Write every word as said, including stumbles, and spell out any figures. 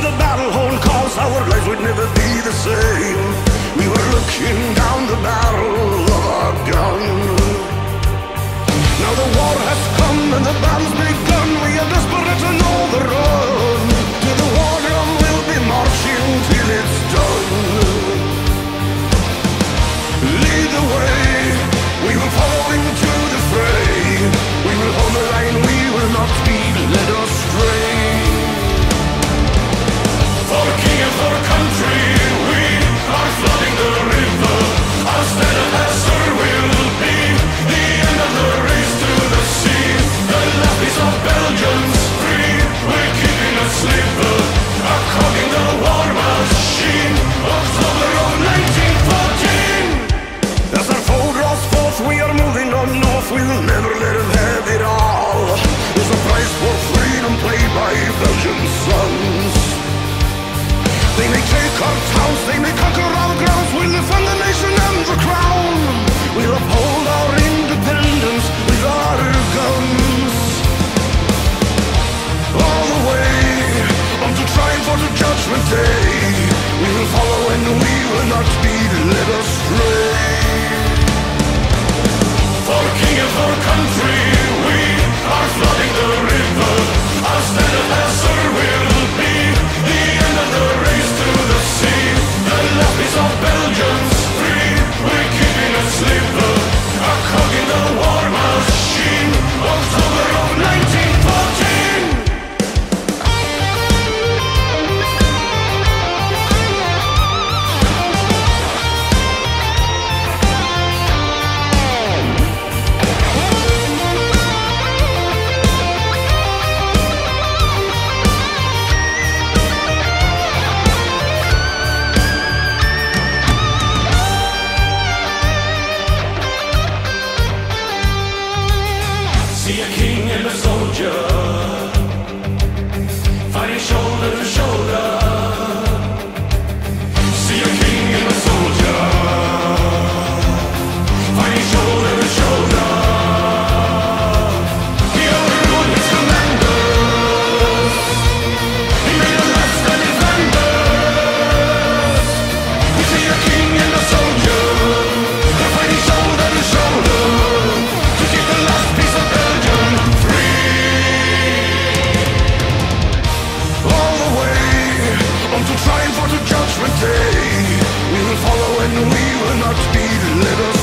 the battle horn calls, our lives would never be the same. We were looking down the barrel of our gun. Now the war has come and the battle's begun. We are desperate and overrun. To the war drum we'll be marching till it's done. Lead the way, we will follow into the fray. We will hold the line, we will not be led astray. For king and for country, we are flooding the river. Our standard answer will be the end of the race to the sea. The last piece of Belgium's free, we're keeping a sliver. Are clogging the war machine, October of nineteen fourteen. As our foe draws forth, we are moving on north. We will never let them have it all. There's a price for freedom paid by Belgium's sons. They may take our towns, they may conquer our grounds. We'll defend the nation and the crown. We'll uphold our independence with our guns. All the way on to triumph for the judgment day. We will follow and we will not be led astray. For king and for country, we are flooding the river. Our standard answer will be the end of the race to the sea. The last piece of Belgium's free, we're keeping a sliver. Are clogging the war machine, October of nineteen fourteen. See a king and a soldier fighting shoulder to shoulder. See a king and a soldier fighting shoulder to shoulder. He overruled his commanders. He made a last stand defenders. We see a king and a soldier fighting shoulder to shoulder to keep the last piece of Belgium free. All the way on to triumph for the judgment day. We will follow and we will not be led astray.